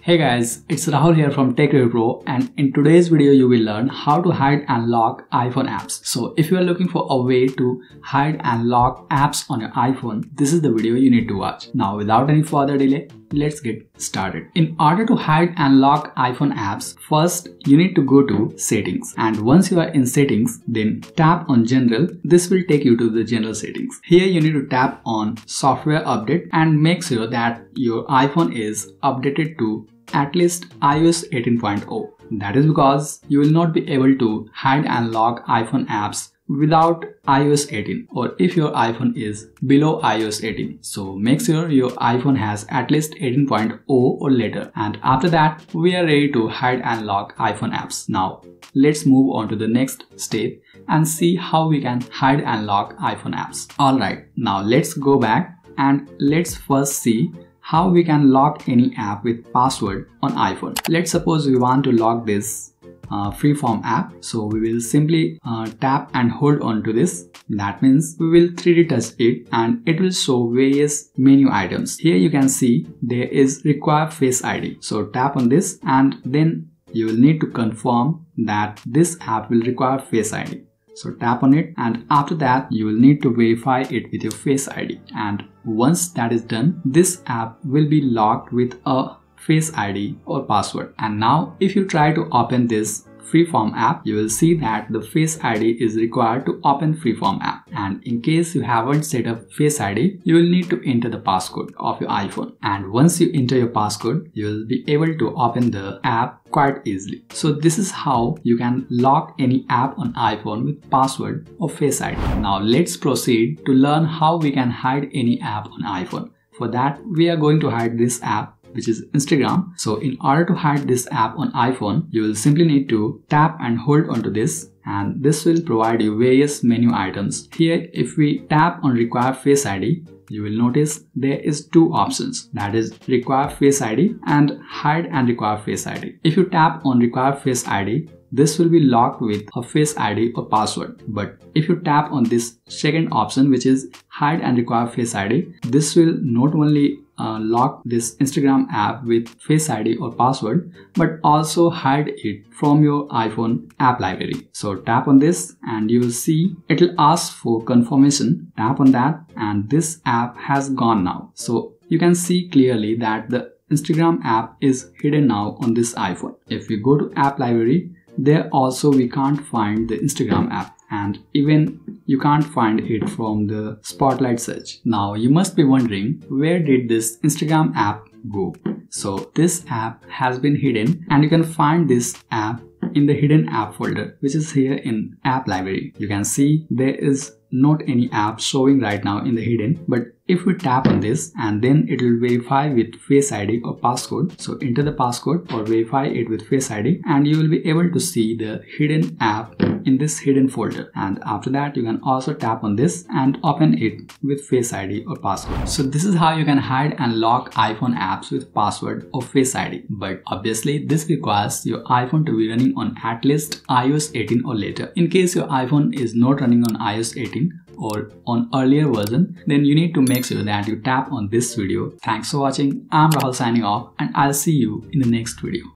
Hey guys, it's Rahul here from Tech Review Pro, and in today's video you will learn how to hide and lock iPhone apps. So if you are looking for a way to hide and lock apps on your iPhone, this is the video you need to watch. Now without any further delay, let's get started. In order to hide and lock iPhone apps, first you need to go to settings, and once you are in settings, then tap on general. This will take you to the general settings. Here you need to tap on software update and make sure that your iPhone is updated to at least iOS 18.0. That is because you will not be able to hide and lock iPhone apps without iOS 18, or if your iPhone is below iOS 18. So make sure your iPhone has at least 18.0 or later, and after that we are ready to hide and lock iPhone apps. Now let's move on to the next step and see how we can hide and lock iPhone apps. Alright, now let's go back and let's first see how we can lock any app with password on iPhone. Let's suppose we want to lock this Freeform app. So we will simply tap and hold on to this. That means we will 3D touch it and it will show various menu items. Here you can see there is require Face ID. So tap on this and then you will need to confirm that this app will require Face ID. So tap on it, and after that you will need to verify it with your Face ID, and once that is done, this app will be locked with a Face ID or password. And now if you try to open this Freeform app, you will see that the Face ID is required to open Freeform app, and in case you haven't set up Face ID, you will need to enter the passcode of your iPhone, and once you enter your passcode, you will be able to open the app quite easily. So this is how you can lock any app on iPhone with password or Face ID. Now let's proceed to learn how we can hide any app on iPhone. For that, we are going to hide this app, which is Instagram. So in order to hide this app on iPhone, you will simply need to tap and hold onto this, and this will provide you various menu items. Here if we tap on require Face ID, you will notice there is two options, that is require Face ID and hide and require Face ID. If you tap on require Face ID, this will be locked with a Face ID or password. But if you tap on this second option, which is hide and require Face ID, this will not only lock this Instagram app with Face ID or password, but also hide it from your iPhone app library. So tap on this and you will see it will ask for confirmation. Tap on that and this app has gone now. So you can see clearly that the Instagram app is hidden now on this iPhone. If we go to app library, there also we can't find the Instagram app, and even you can't find it from the Spotlight search. Now you must be wondering, where did this Instagram app go? So this app has been hidden, and you can find this app in the hidden app folder, which is here in app library. You can see there is not any app showing right now in the hidden, but if we tap on this and then it will verify with Face ID or passcode. So enter the passcode or verify it with Face ID and you will be able to see the hidden app in this hidden folder, and after that you can also tap on this and open it with Face ID or passcode. So this is how you can hide and lock iPhone apps with password or Face ID, but obviously this requires your iPhone to be running on at least iOS 18 or later. In case your iPhone is not running on iOS 18 or on earlier version, then you need to make sure that you tap on this video. Thanks for watching. I'm Rahul signing off, and I'll see you in the next video.